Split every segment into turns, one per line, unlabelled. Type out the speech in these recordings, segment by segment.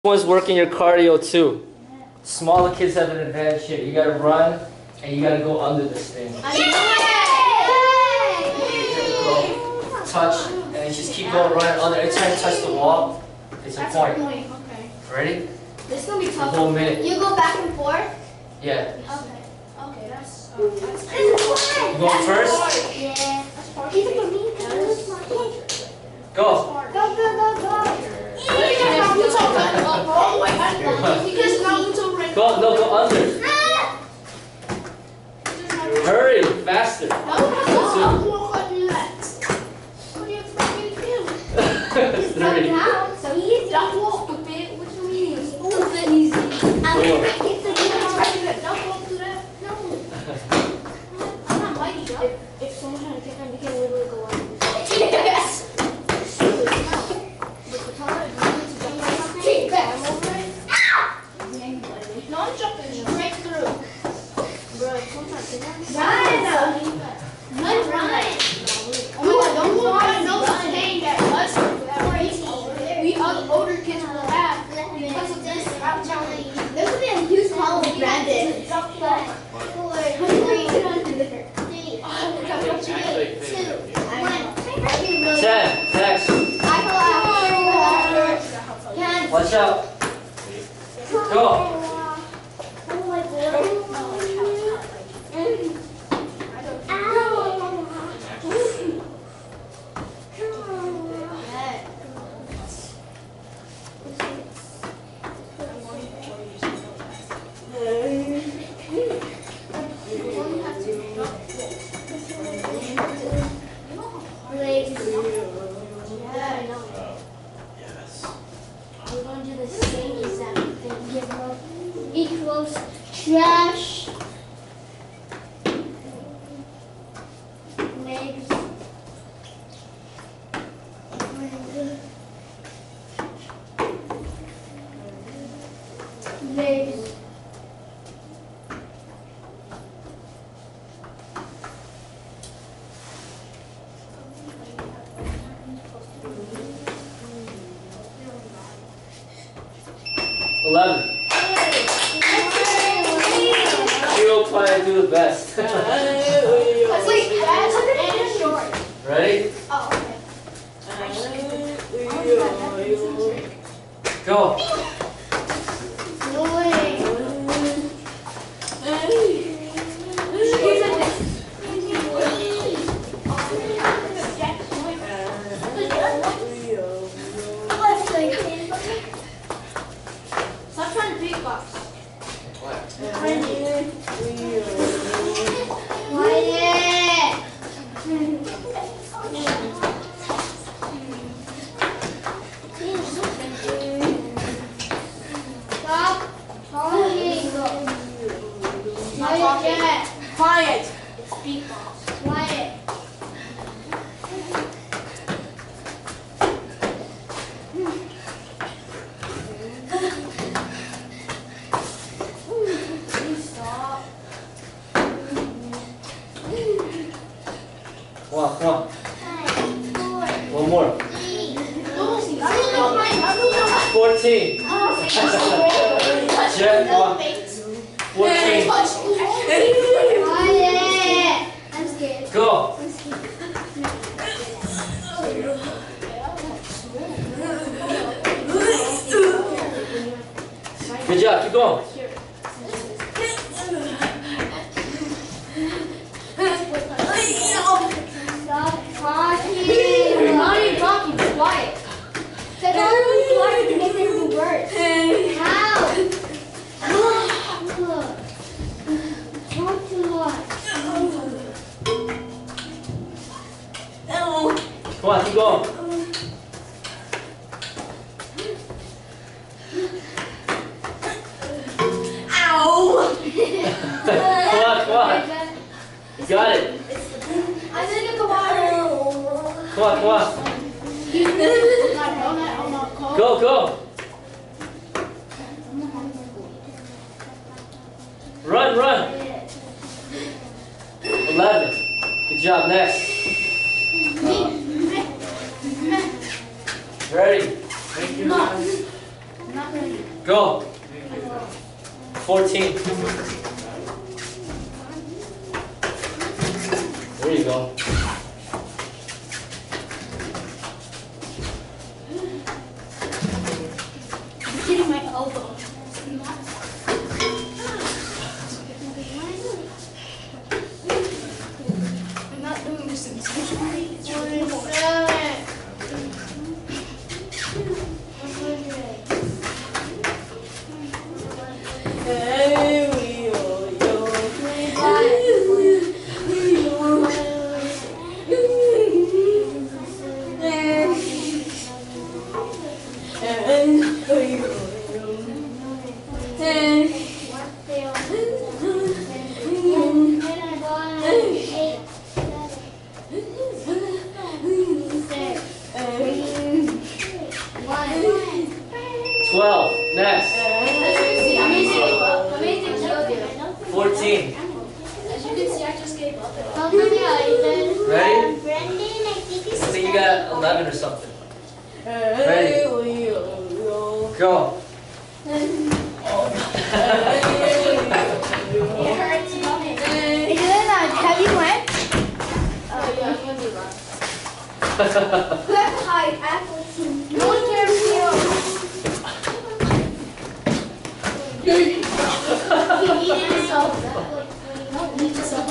One's working your cardio too. Smaller kids have an advantage here. You gotta run and you gotta go under this thing. Go. Touch and then just keep going, running under. Every time you touch the wall, it's a point.
Okay.
Ready?
This is gonna be tough.
A whole minute.
You go back and forth?
Yeah.
Okay, that's
You going first?
Yeah. Even for me,
Go.
Go.
Go, no, go under. Hurry, faster.
What do you expect me to do?
Three.
So easy. Don't walk, stupid. What do you mean? Stupid. Easy.
Four.
Don't walk through that. No. I'm not mighty, though. If someone had to kick on, you can literally go on. Yes. No, I'm jumping straight through. Bro, run! Don't run. No pain that us we older kids will have because of this. I'm telling you. This would be a huge problem if Brandon.
10. Next. Watch out. Go.
We're going to do the same exact thing. Equals trash. Legs. Legs.
You will try to do the best.
Wait, fast and short.
Ready?
Oh, okay.
Go.
Stop trying to beatbox. Quiet. It's beatbox. Quiet. Please stop.
Come on. One more. 14. Jet, come on. 14.
I'm scared.
Go. Good job. Keep going.
Stop talking. You're not even talking. Be quiet. Say don't be quiet to make them do words. How? Talk too much.
Come on. Keep going. Come on. You got it.
I think it's a water.
Come on. Go. Run. 11. Good job. Next. Ready?
No. I'm not ready.
Go. 14. There you go.
I'm hitting my elbow. I'm not doing this intentionally. It's really hard.
Next. 14.
As you can see, I just gave up.
Ready? I think you got 11 or something. Ready? Go.
It hurts. Have you went? Oh, yeah, I'm going to do that. Who has to hide? Athletes. No one cares for you. He eating himself. No, eat yourself.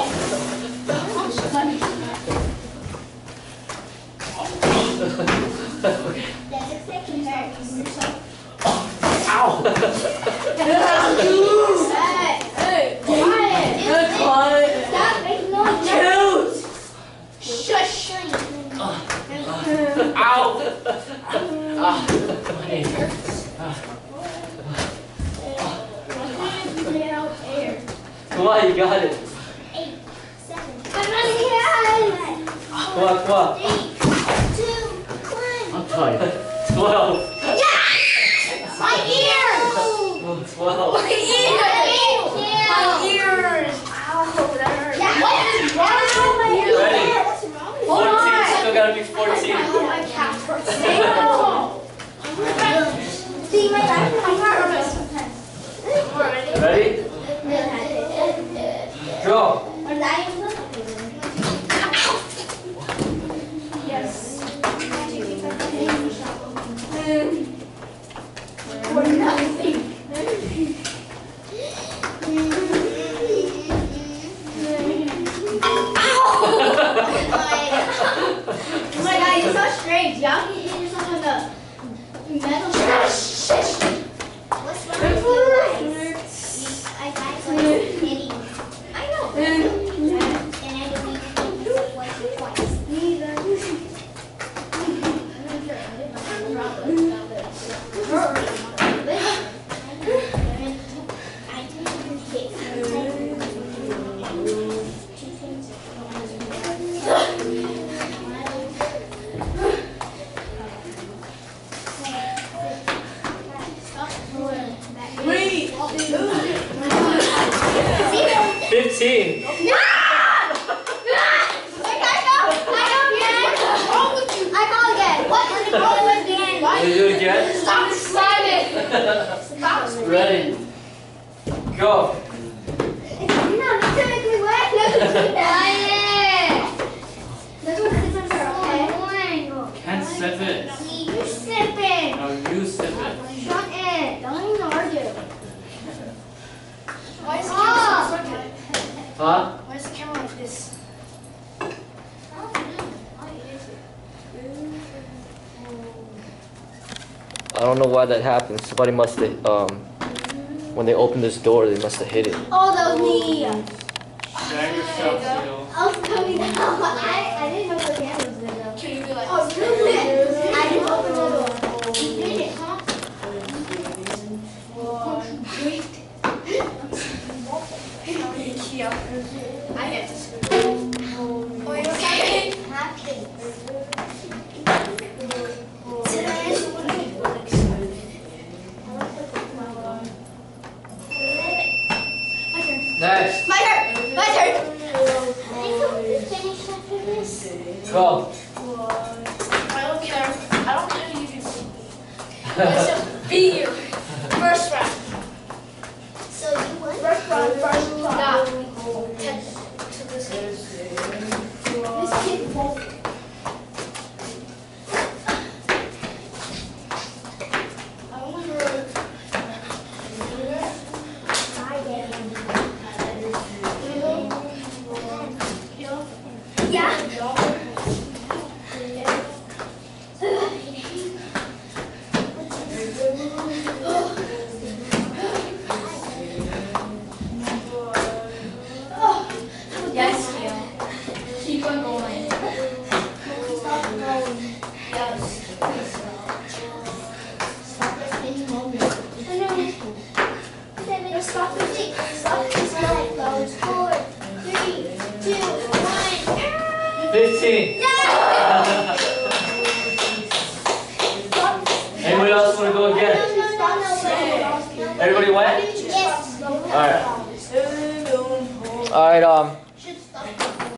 Ow!
Hey, quiet. Stop making noise. Shush.
Ow! My knee. Come on, you got it.
8, 7. I'm running here.
Come on, come on.
3, 2, 1.
I'm tired. 12.
Yeah! My ears!
12.
My ears! My ears! Ow, that hurts. Yeah, what is wrong with my ears?
Ready?
What's wrong with
14. Still gotta be 14.
my calf hurts. See, my back hurts.
Ready? Go.
Yes. For nothing. Oh my god, you're so strange. Y'all can hit yourself on the metal shaft. What's wrong with you guys? I guys like hitting. I know. And I don't need to once or twice. Neither. Wait.
15. You do it again?
Stop sliding! Stop
Ready? Go.
No, not to make me wet.
Can't sip it.
You sip it.
No, you sip it.
Shut it. Don't even argue. Why is the camera so crooked?
Huh?
Why is the camera like this?
I don't know why that happened. Somebody must have, when they opened this door, they must have hit it.
Oh, that was me.
Drag yourself, Seal.
I was coming down. I didn't know the camera was there though. Can you be like, oh, really? I didn't open the door. You did it, huh? I get to school. Oh, you're okay? Happy.
Next.
My turn. My turn.
Go.
I don't care. I don't care if you can see me. Let's just be here. First round. So you won? First round. Nah. To this kid. This kid won't. Stop the tick. Stop the tick. 4, 3, 2, 1.
15.
Yeah!
Anybody else want to go again? Everybody went?
Yes.
Alright. Alright,